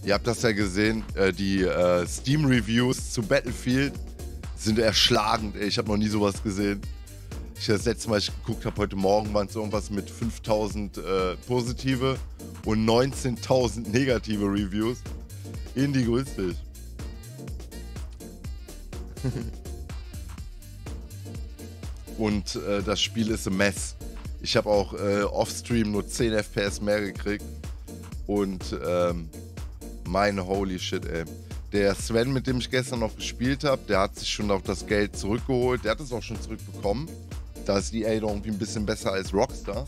Ihr habt das ja gesehen, die Steam-Reviews zu Battlefield sind erschlagend, ey. Ich habe noch nie sowas gesehen. Das letzte Mal, ich geguckt habe, heute Morgen waren es irgendwas mit 5000 positive und 19.000 negative Reviews. Indigo ist dich. Und das Spiel ist ein Mess. Ich habe auch offstream nur 10 FPS mehr gekriegt. Und meine holy shit, ey. Der Sven, mit dem ich gestern noch gespielt habe, der hat sich schon auch das Geld zurückgeholt. Der hat es auch schon zurückbekommen. Da ist EA doch irgendwie ein bisschen besser als Rockstar.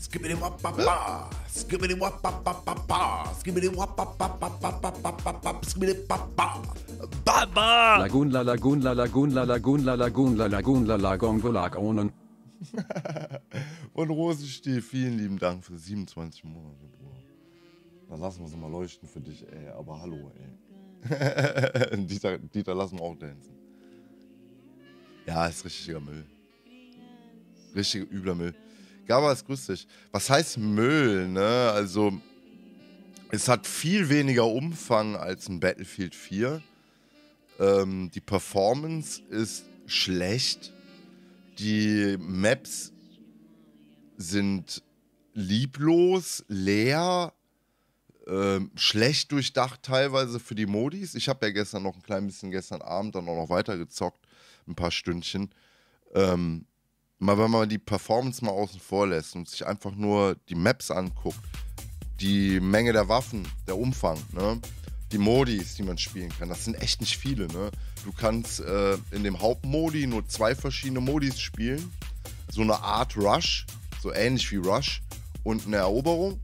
Lagun la lagun la lagun la lagun la lagun la lagun la lagun la. Und Rosenstiel, vielen lieben Dank für 27 Monate, Bruder. Dann lassen wir sie mal leuchten für dich, ey. Aber hallo, ey. Dieter, lassen wir auch dancen. Ja, ist richtiger Müll. Richtiger übler Müll. Gabas, grüß dich. Was heißt Müll, ne? Also, es hat viel weniger Umfang als ein Battlefield 4. Die Performance ist schlecht. Die Maps sind lieblos, leer, schlecht durchdacht teilweise für die Modis. Ich habe ja gestern noch ein klein bisschen, gestern Abend dann auch noch weitergezockt, ein paar Stündchen. Mal wenn man die Performance mal außen vor lässt und sich einfach nur die Maps anguckt, die Menge der Waffen, der Umfang, ne? Die Modis, die man spielen kann, das sind echt nicht viele, ne? Du kannst in dem Hauptmodi nur 2 verschiedene Modis spielen. So eine Art Rush, so ähnlich wie Rush und eine Eroberung.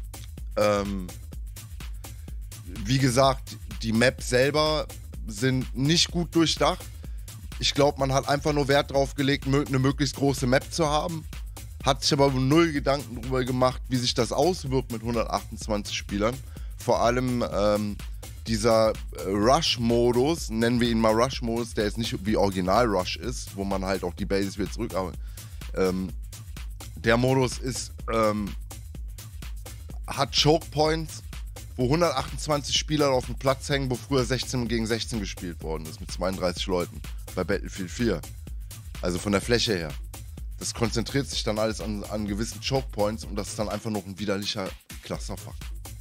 Wie gesagt, die Maps selber sind nicht gut durchdacht. Ich glaube, man hat einfach nur Wert drauf gelegt, eine möglichst große Map zu haben. Hat sich aber null Gedanken darüber gemacht, wie sich das auswirkt mit 128 Spielern. Vor allem dieser Rush-Modus, nennen wir ihn mal Rush-Modus, der jetzt nicht wie Original Rush ist, wo man halt auch die Bases wieder zurück, aber der Modus ist, hat Choke Points, wo 128 Spieler auf dem Platz hängen, wo früher 16 gegen 16 gespielt worden ist, mit 32 Leuten bei Battlefield 4. Also von der Fläche her. Das konzentriert sich dann alles an gewissen Choke Points und das ist dann einfach noch ein widerlicher Clusterfuck.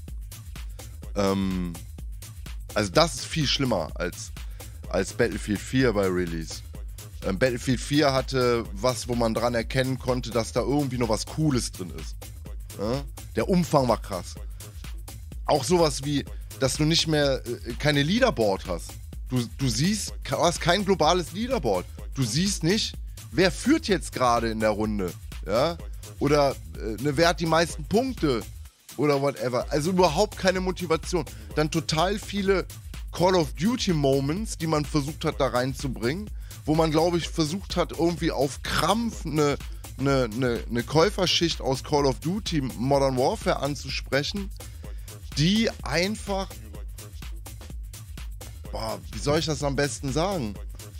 Also das ist viel schlimmer als Battlefield 4 bei Release. Battlefield 4 hatte was, wo man dran erkennen konnte, dass da irgendwie noch was Cooles drin ist. Ja? Der Umfang war krass. Auch sowas wie, dass du nicht mehr keine Leaderboard hast. Du siehst, du hast kein globales Leaderboard. Du siehst nicht, wer führt jetzt gerade in der Runde. Ja? Oder wer hat die meisten Punkte. Oder whatever. Also überhaupt keine Motivation. Dann total viele Call of Duty Moments, die man versucht hat da reinzubringen, wo man, glaube ich, versucht hat, irgendwie auf Krampf eine Käuferschicht aus Call of Duty Modern Warfare anzusprechen, die einfach, wie soll ich das am besten sagen?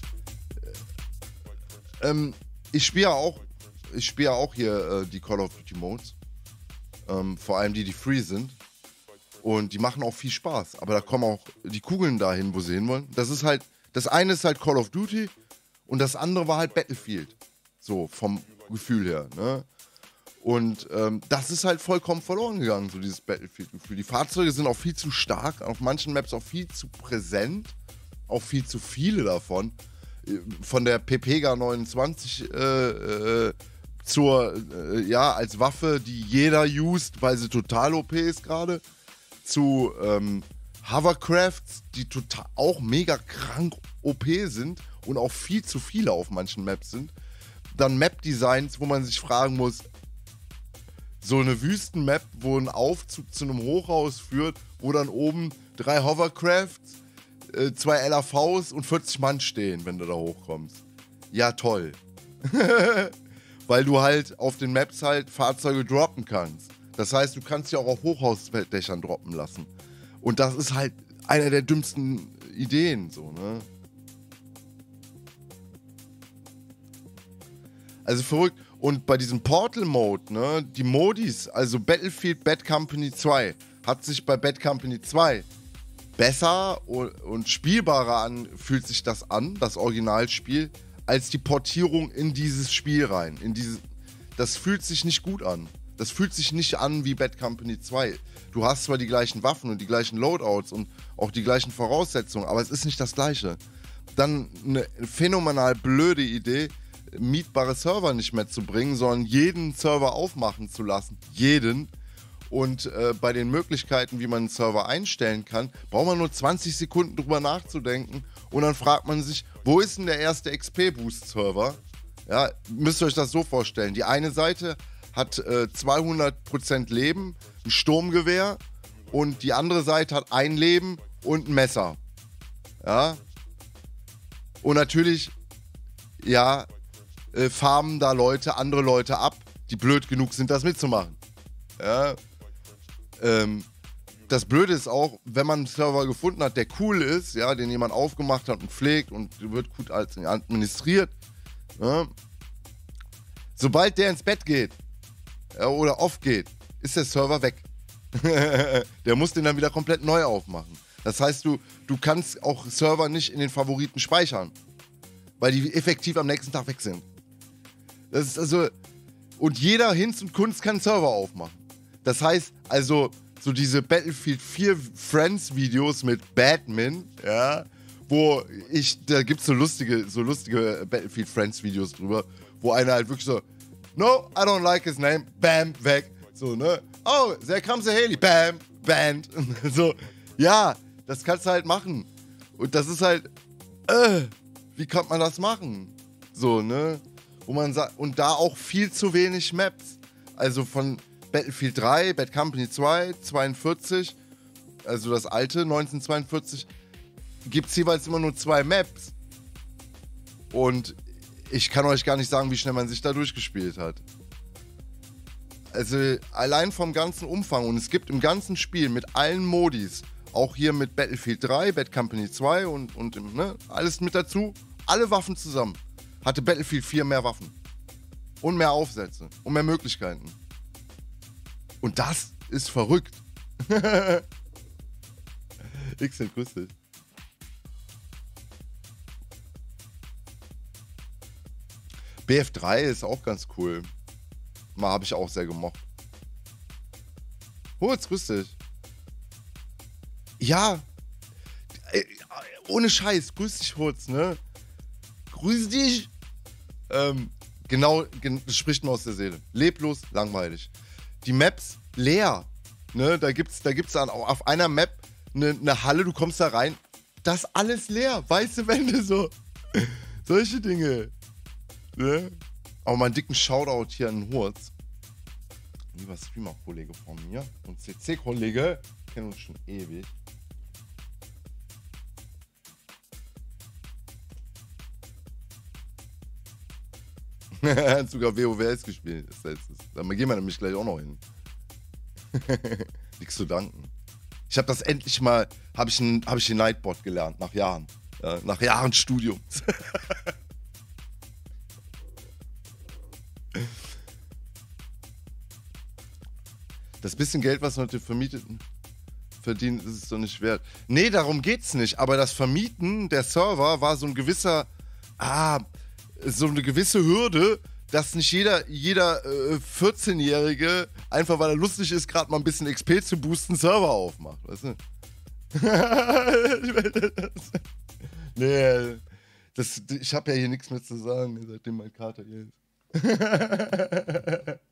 Ich spiele ja auch hier die Call of Duty Modes. Vor allem die free sind. Und die machen auch viel Spaß. Aber da kommen auch die Kugeln dahin, wo sie hinwollen. Das eine ist halt Call of Duty und das andere war halt Battlefield. So vom Gefühl her. Ne? Und das ist halt vollkommen verloren gegangen, so dieses Battlefield-Gefühl. Die Fahrzeuge sind auch viel zu stark, auf manchen Maps auch viel zu präsent. Auch viel zu viele davon. Von der Pepega 29 als Waffe, die jeder used, weil sie total OP ist gerade, zu Hovercrafts, die total auch mega krank OP sind und auch viel zu viele auf manchen Maps sind. Dann Map-Designs, wo man sich fragen muss, so eine Wüsten-Map, wo ein Aufzug zu einem Hochhaus führt, wo dann oben 3 Hovercrafts, 2 LAVs und 40 Mann stehen, wenn du da hochkommst. Ja, toll. Weil du halt auf den Maps halt Fahrzeuge droppen kannst. Das heißt, du kannst ja auch auf Hochhausdächern droppen lassen. Und das ist halt eine der dümmsten Ideen, so, ne? Also verrückt. Und bei diesem Portal-Mode, ne, die Modis, also Battlefield Bad Company 2, hat sich bei Bad Company 2 besser und spielbarer fühlt sich das an, das Originalspiel, als die Portierung in dieses Spiel rein. Das fühlt sich nicht gut an. Das fühlt sich nicht an wie Bad Company 2. Du hast zwar die gleichen Waffen und die gleichen Loadouts und auch die gleichen Voraussetzungen, aber es ist nicht das Gleiche. Dann eine phänomenal blöde Idee, mietbare Server nicht mehr zu bringen, sondern jeden Server aufmachen zu lassen. Jeden. Und bei den Möglichkeiten, wie man einen Server einstellen kann, braucht man nur 20 Sekunden drüber nachzudenken und dann fragt man sich, wo ist denn der erste XP-Boost-Server? Ja, müsst ihr euch das so vorstellen. Die eine Seite hat 200% Leben, ein Sturmgewehr und die andere Seite hat ein Leben und ein Messer. Ja. Und natürlich, ja, farmen da andere Leute ab, die blöd genug sind, das mitzumachen. Ja. Das Blöde ist auch, wenn man einen Server gefunden hat, der cool ist, ja, den jemand aufgemacht hat und pflegt und wird gut administriert, ja, sobald der ins Bett geht oder off geht, ist der Server weg. Der muss den dann wieder komplett neu aufmachen. Das heißt, du kannst auch Server nicht in den Favoriten speichern, weil die effektiv am nächsten Tag weg sind. Das ist also, und jeder Hinz und Kunst kann einen Server aufmachen. Das heißt, also, so diese Battlefield 4 Friends-Videos mit Batman, ja, da gibt es so lustige Battlefield Friends-Videos drüber, wo einer halt wirklich so, no, I don't like his name, bam, weg. So, ne? Oh, there comes a Haley, bam, banned. So, ja, das kannst du halt machen. Und das ist halt, wie kann man das machen? So, ne? Wo man sagt, und da auch viel zu wenig Maps. Also von Battlefield 3, Bad Company 2, 42, also das alte 1942, gibt es jeweils immer nur 2 Maps. Und ich kann euch gar nicht sagen, wie schnell man sich da durchgespielt hat. Also allein vom ganzen Umfang, und es gibt im ganzen Spiel mit allen Modis, auch hier mit Battlefield 3, Bad Company 2 und ne, alles mit dazu, alle Waffen zusammen, hatte Battlefield 4 mehr Waffen und mehr Aufsätze und mehr Möglichkeiten. Und das ist verrückt. XL, grüß dich. BF3 ist auch ganz cool. Mal habe ich auch sehr gemocht. Hurz, grüß dich. Ja. Ohne Scheiß, grüß dich, Hurz, ne? Grüß dich. Genau, das spricht mir aus der Seele. Leblos, langweilig. Die Maps leer. Ne? Da gibt's dann auch auf einer Map eine Halle, du kommst da rein. Das alles leer. Weiße Wände, so. Solche Dinge. Ne? Auch mal einen dicken Shoutout hier an Hurz. Lieber Streamer-Kollege von mir und CC-Kollege. Kennen uns schon ewig. Hat sogar WoWS gespielt. Da gehen wir nämlich gleich auch noch hin. Nichts zu danken. Ich habe das endlich mal, habe ich den Nightbot gelernt, nach Jahren. Nach Jahren Studiums. Das bisschen Geld, was man mit den Vermieteten verdient, ist es doch nicht wert. Nee, darum geht's nicht. Aber das Vermieten der Server war so ein gewisser, so eine gewisse Hürde, dass nicht jeder 14-Jährige, einfach weil er lustig ist, gerade mal ein bisschen XP zu boosten, Server aufmacht. Weißt du? Nee, ich habe ja hier nichts mehr zu sagen, seitdem mein Kater hier ist.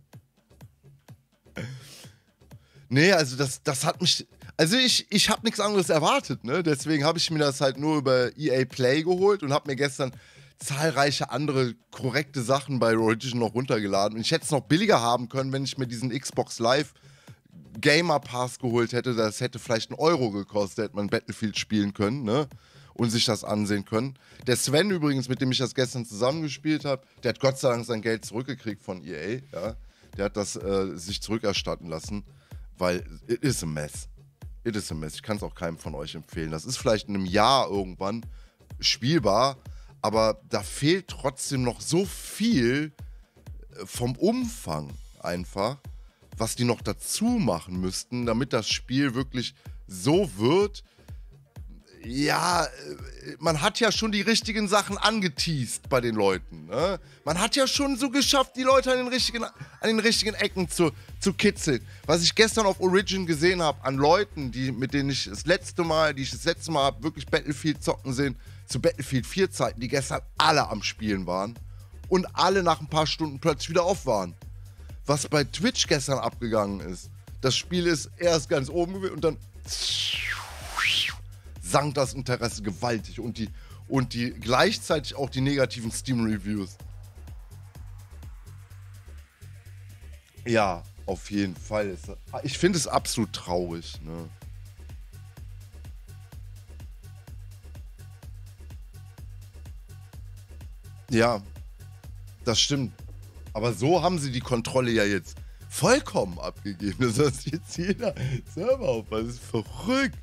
Nee, also das hat mich. Also ich habe nichts anderes erwartet, ne? Deswegen habe ich mir das halt nur über EA Play geholt und habe mir gestern zahlreiche andere korrekte Sachen bei Origin noch runtergeladen. Und ich hätte es noch billiger haben können, wenn ich mir diesen Xbox Live Gamer Pass geholt hätte. Das hätte vielleicht €1 gekostet, hätte man Battlefield spielen können, ne? Und sich das ansehen können. Der Sven übrigens, mit dem ich das gestern zusammengespielt habe, der hat Gott sei Dank sein Geld zurückgekriegt von EA. Ja? Der hat das sich zurückerstatten lassen, weil it is a mess. It is a mess. Ich kann es auch keinem von euch empfehlen. Das ist vielleicht in einem Jahr irgendwann spielbar, aber da fehlt trotzdem noch so viel vom Umfang einfach, was die noch dazu machen müssten, damit das Spiel wirklich so wird, Ja, man hat ja schon die richtigen Sachen angeteased bei den Leuten. Ne? Man hat ja schon so geschafft, die Leute an den richtigen Ecken zu kitzeln. Was ich gestern auf Origin gesehen habe, an Leuten, mit denen ich das letzte Mal habe, wirklich Battlefield zocken sehen, zu Battlefield 4 Zeiten, die gestern alle am Spielen waren und alle nach ein paar Stunden plötzlich wieder off waren. Was bei Twitch gestern abgegangen ist. Das Spiel ist erst ganz oben gewesen und dann sank das Interesse gewaltig und die gleichzeitig auch die negativen Steam-Reviews. Ja, auf jeden Fall. Ich finde es absolut traurig, ne? Ja, das stimmt. Aber so haben sie die Kontrolle ja jetzt vollkommen abgegeben. Das heißt, jetzt jeder Server auf. Das ist verrückt.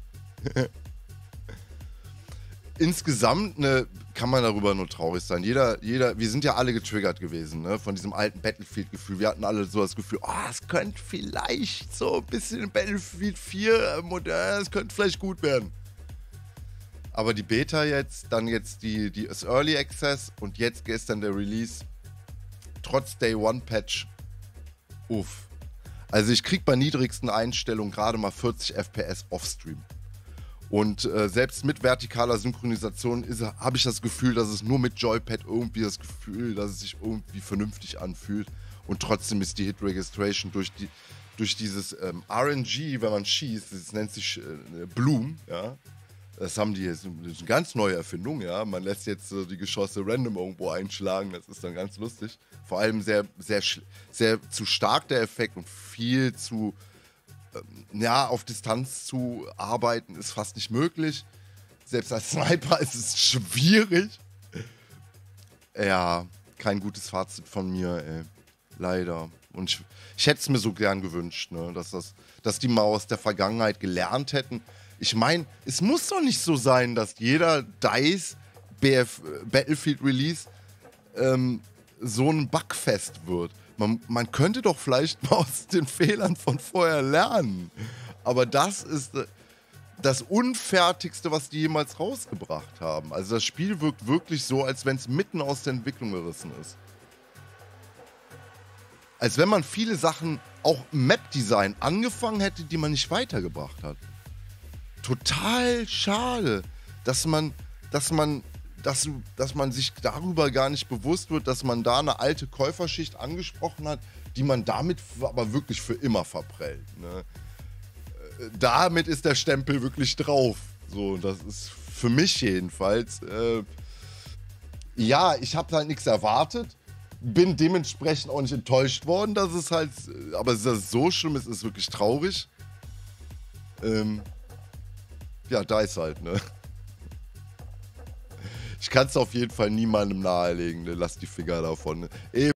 Insgesamt kann man darüber nur traurig sein. Wir sind ja alle getriggert gewesen, ne, von diesem alten Battlefield-Gefühl. Wir hatten alle so das Gefühl, es könnte vielleicht so ein bisschen Battlefield 4 modern, es könnte vielleicht gut werden. Aber die Beta jetzt, dann jetzt das Early Access und jetzt gestern der Release, trotz Day One Patch, uff. Also ich krieg bei niedrigsten Einstellungen gerade mal 40 FPS Offstream. Und selbst mit vertikaler Synchronisation habe ich das Gefühl, dass es nur mit Joypad dass es sich irgendwie vernünftig anfühlt. Und trotzdem ist die Hit Registration durch dieses RNG, wenn man schießt, das nennt sich Bloom, ja. Das ist eine ganz neue Erfindung, ja. Man lässt jetzt die Geschosse random irgendwo einschlagen, das ist dann ganz lustig. Vor allem sehr, sehr, sehr zu stark der Effekt und viel zu auf Distanz zu arbeiten ist fast nicht möglich. Selbst als Sniper ist es schwierig. Ja, kein gutes Fazit von mir, ey. Leider. Und ich hätte es mir so gern gewünscht, ne, dass die mal aus der Vergangenheit gelernt hätten. Ich meine, es muss doch nicht so sein, dass jeder DICE Battlefield Release so ein Bugfest wird. Man könnte doch vielleicht mal aus den Fehlern von vorher lernen. Aber das ist das Unfertigste, was die jemals rausgebracht haben. Also das Spiel wirkt wirklich so, als wenn es mitten aus der Entwicklung gerissen ist. Als wenn man viele Sachen, auch Map-Design, angefangen hätte, die man nicht weitergebracht hat. Total schade, dass man sich darüber gar nicht bewusst wird, dass man da eine alte Käuferschicht angesprochen hat, die man damit aber wirklich für immer verprellt. Ne? Damit ist der Stempel wirklich drauf. So, das ist für mich jedenfalls. Ja, ich habe halt nichts erwartet, bin dementsprechend auch nicht enttäuscht worden, dass es halt, aber dass es so schlimm ist, ist wirklich traurig. Ja, da ist halt, ne? Ich kann es auf jeden Fall niemandem nahelegen, ne? Lass die Finger davon. Ne?